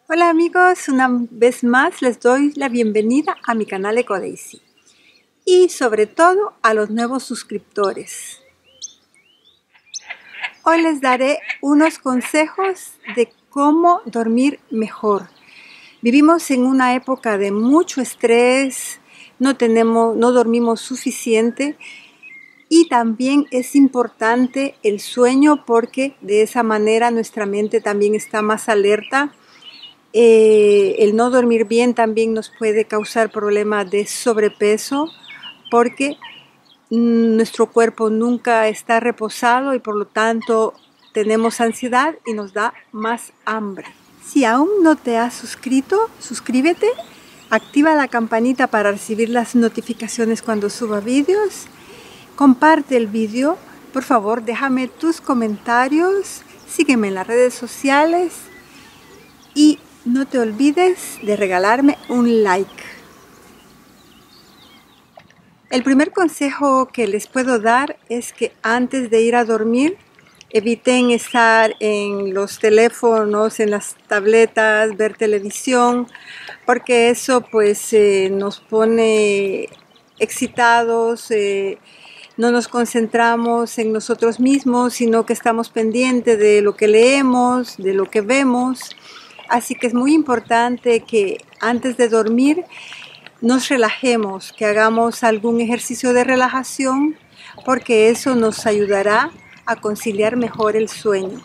Hola amigos, una vez más les doy la bienvenida a mi canal EcoDaisy y sobre todo a los nuevos suscriptores. Hoy les daré unos consejos de cómo dormir mejor. Vivimos en una época de mucho estrés, no dormimos suficiente y también es importante el sueño porque de esa manera nuestra mente también está más alerta. El no dormir bien también nos puede causar problemas de sobrepeso porque nuestro cuerpo nunca está reposado y por lo tanto tenemos ansiedad y nos da más hambre. Si aún no te has suscrito, suscríbete, activa la campanita para recibir las notificaciones cuando suba vídeos, comparte el vídeo, por favor déjame tus comentarios, sígueme en las redes sociales y no te olvides de regalarme un like. El primer consejo que les puedo dar es que antes de ir a dormir eviten estar en los teléfonos, en las tabletas, ver televisión, porque eso pues nos pone excitados, no nos concentramos en nosotros mismos, sino que estamos pendientes de lo que leemos, de lo que vemos. Así que es muy importante que antes de dormir nos relajemos, que hagamos algún ejercicio de relajación, porque eso nos ayudará a conciliar mejor el sueño.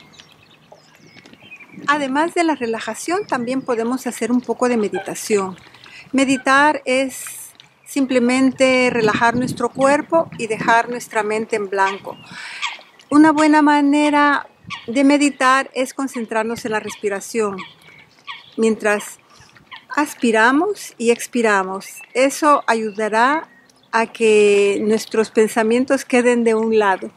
Además de la relajación, también podemos hacer un poco de meditación. Meditar es simplemente relajar nuestro cuerpo y dejar nuestra mente en blanco. Una buena manera de meditar es concentrarnos en la respiración. Mientras aspiramos y expiramos, eso ayudará a que nuestros pensamientos queden de un lado.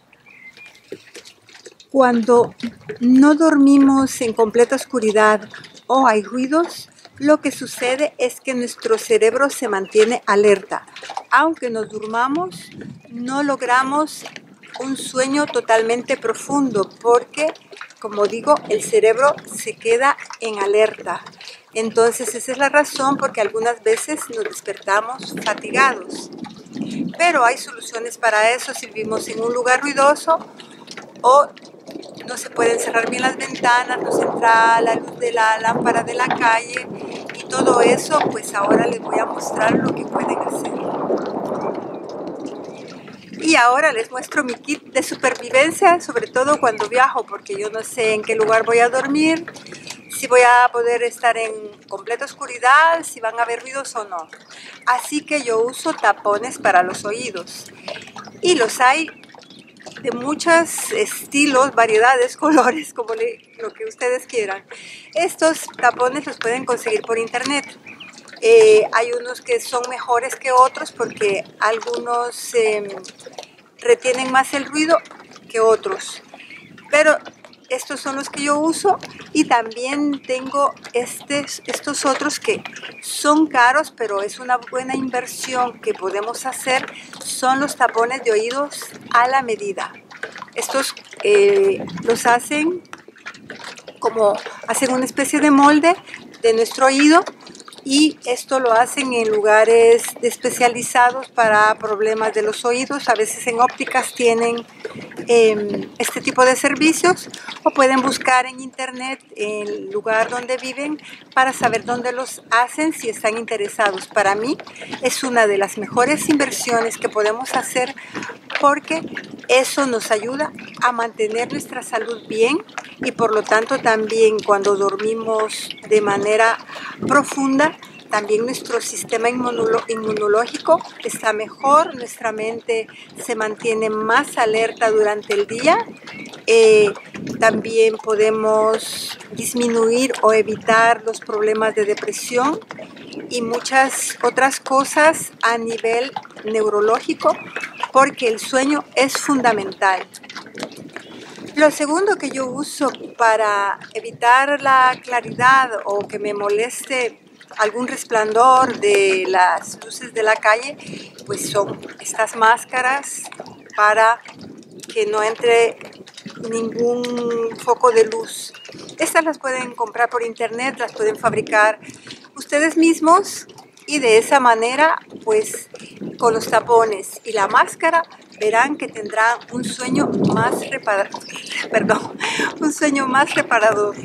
Cuando no dormimos en completa oscuridad o hay ruidos, lo que sucede es que nuestro cerebro se mantiene alerta. Aunque nos durmamos, no logramos un sueño totalmente profundo porque, como digo, el cerebro se queda en alerta. Entonces esa es la razón porque algunas veces nos despertamos fatigados. Pero hay soluciones para eso si vivimos en un lugar ruidoso o no se pueden cerrar bien las ventanas, no se entra la luz de la lámpara de la calle y todo eso, pues ahora les voy a mostrar lo que pueden hacer. Y ahora les muestro mi kit de supervivencia, sobre todo cuando viajo, porque yo no sé en qué lugar voy a dormir, si voy a poder estar en completa oscuridad, si van a haber ruidos o no. Así que yo uso tapones para los oídos. Y los hay de muchos estilos, variedades, colores, como lo que ustedes quieran. Estos tapones los pueden conseguir por internet. Hay unos que son mejores que otros porque algunos retienen más el ruido que otros, pero estos son los que yo uso y también tengo estos otros que son caros, pero es una buena inversión que podemos hacer. Son los tapones de oídos a la medida. Estos los hacen hacen una especie de molde de nuestro oído y esto lo hacen en lugares especializados para problemas de los oídos. A veces en ópticas tienen este tipo de servicios o pueden buscar en internet el lugar donde viven para saber dónde los hacen si están interesados. Para mí es una de las mejores inversiones que podemos hacer porque eso nos ayuda a mantener nuestra salud bien y por lo tanto también cuando dormimos de manera profunda, también nuestro sistema inmunológico está mejor, nuestra mente se mantiene más alerta durante el día. También podemos disminuir o evitar los problemas de depresión y muchas otras cosas a nivel neurológico porque el sueño es fundamental. Lo segundo que yo uso para evitar la claridad o que me moleste algún resplandor de las luces de la calle, pues son estas máscaras para que no entre ningún foco de luz. Estas las pueden comprar por internet, las pueden fabricar ustedes mismos y de esa manera, pues con los tapones y la máscara, verán que tendrán un sueño más un sueño más reparador.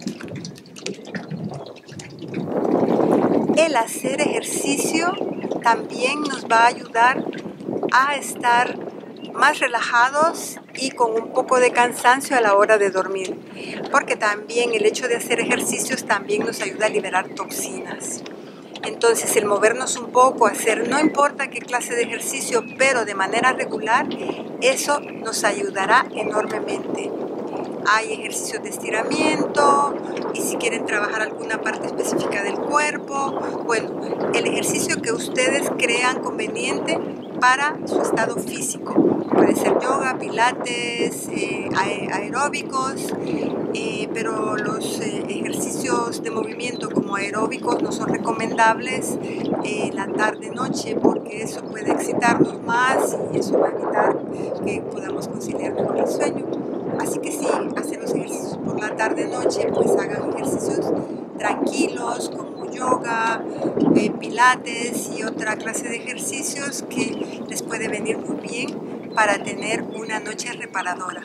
El hacer ejercicio también nos va a ayudar a estar más relajados y con un poco de cansancio a la hora de dormir, porque también el hecho de hacer ejercicios también nos ayuda a liberar toxinas. Entonces el movernos un poco, hacer no importa qué clase de ejercicio, pero de manera regular, eso nos ayudará enormemente. Hay ejercicios de estiramiento y si quieren trabajar alguna parte específica del cuerpo, bueno, el ejercicio que ustedes crean conveniente para su estado físico. Puede ser yoga, pilates, aeróbicos, pero los ejercicios de movimiento como aeróbicos no son recomendables la tarde-noche porque eso puede excitarnos más y eso va a evitar que podamos conciliar mejor el sueño. Así que si hacen los ejercicios por la tarde-noche, pues hagan ejercicios tranquilos como yoga, pilates y otra clase de ejercicios que les puede venir muy bien para tener una noche reparadora.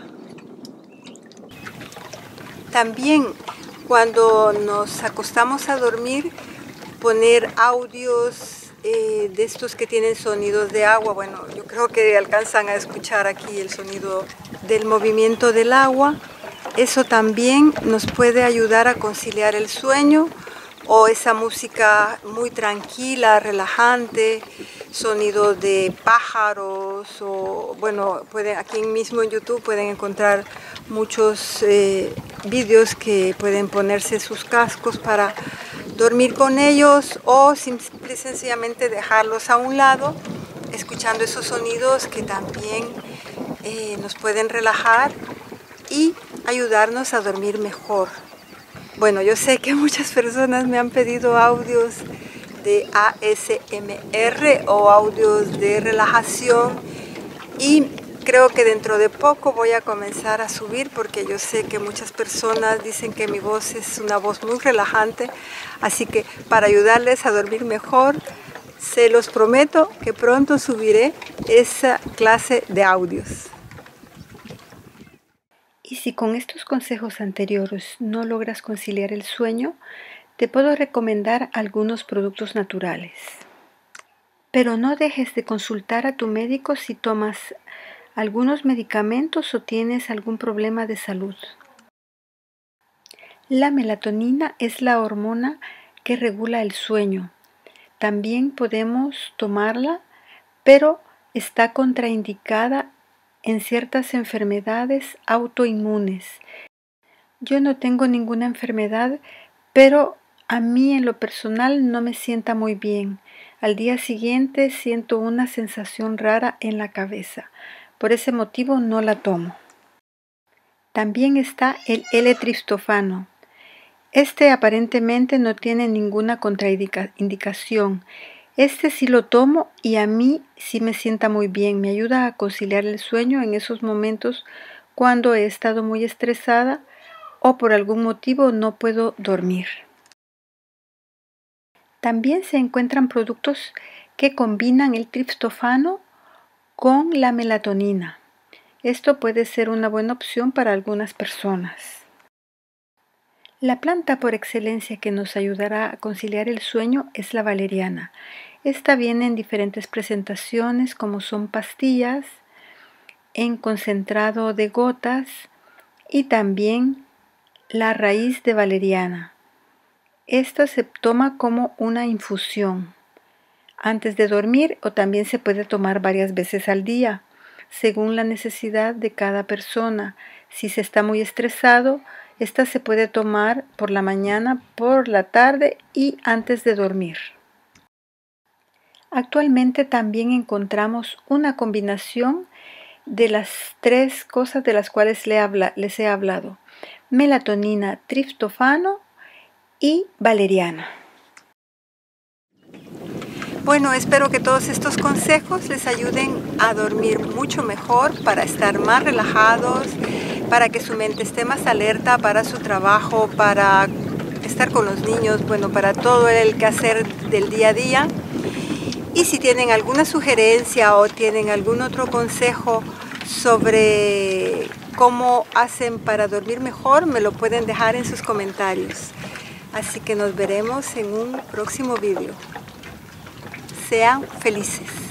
También cuando nos acostamos a dormir, poner audios de estos que tienen sonidos de agua. Bueno, yo creo que alcanzan a escuchar aquí el sonido del movimiento del agua. Eso también nos puede ayudar a conciliar el sueño, o esa música muy tranquila, relajante, sonidos de pájaros, o bueno, aquí mismo en YouTube pueden encontrar muchos vídeos que pueden ponerse sus cascos para dormir con ellos o simple y sencillamente dejarlos a un lado, escuchando esos sonidos que también nos pueden relajar y ayudarnos a dormir mejor. Bueno, yo sé que muchas personas me han pedido audios de ASMR o audios de relajación y creo que dentro de poco voy a comenzar a subir porque yo sé que muchas personas dicen que mi voz es una voz muy relajante, así que para ayudarles a dormir mejor, se los prometo que pronto subiré esa clase de audios. Y si con estos consejos anteriores no logras conciliar el sueño, te puedo recomendar algunos productos naturales. Pero no dejes de consultar a tu médico si tomas algunos medicamentos o tienes algún problema de salud. La melatonina es la hormona que regula el sueño. También podemos tomarla, pero está contraindicada en ciertas enfermedades autoinmunes. Yo no tengo ninguna enfermedad, pero a mí en lo personal no me sienta muy bien. Al día siguiente siento una sensación rara en la cabeza. Por ese motivo no la tomo. También está el L-triptófano. Este aparentemente no tiene ninguna contraindicación. Este sí lo tomo y a mí sí me sienta muy bien. Me ayuda a conciliar el sueño en esos momentos cuando he estado muy estresada o por algún motivo no puedo dormir. También se encuentran productos que combinan el triptófano con la melatonina. Esto puede ser una buena opción para algunas personas. La planta por excelencia que nos ayudará a conciliar el sueño es la valeriana. Esta viene en diferentes presentaciones como son pastillas, en concentrado de gotas y también la raíz de valeriana. Esta se toma como una infusión antes de dormir o también se puede tomar varias veces al día, según la necesidad de cada persona. Si se está muy estresado, esta se puede tomar por la mañana, por la tarde y antes de dormir. Actualmente también encontramos una combinación de las tres cosas de las cuales les he hablado: melatonina, triptófano y valeriana. Bueno, espero que todos estos consejos les ayuden a dormir mucho mejor, para estar más relajados, para que su mente esté más alerta para su trabajo, para estar con los niños, bueno, para todo el quehacer del día a día. Y si tienen alguna sugerencia o tienen algún otro consejo sobre cómo hacen para dormir mejor, me lo pueden dejar en sus comentarios. Así que nos veremos en un próximo video. Sean felices.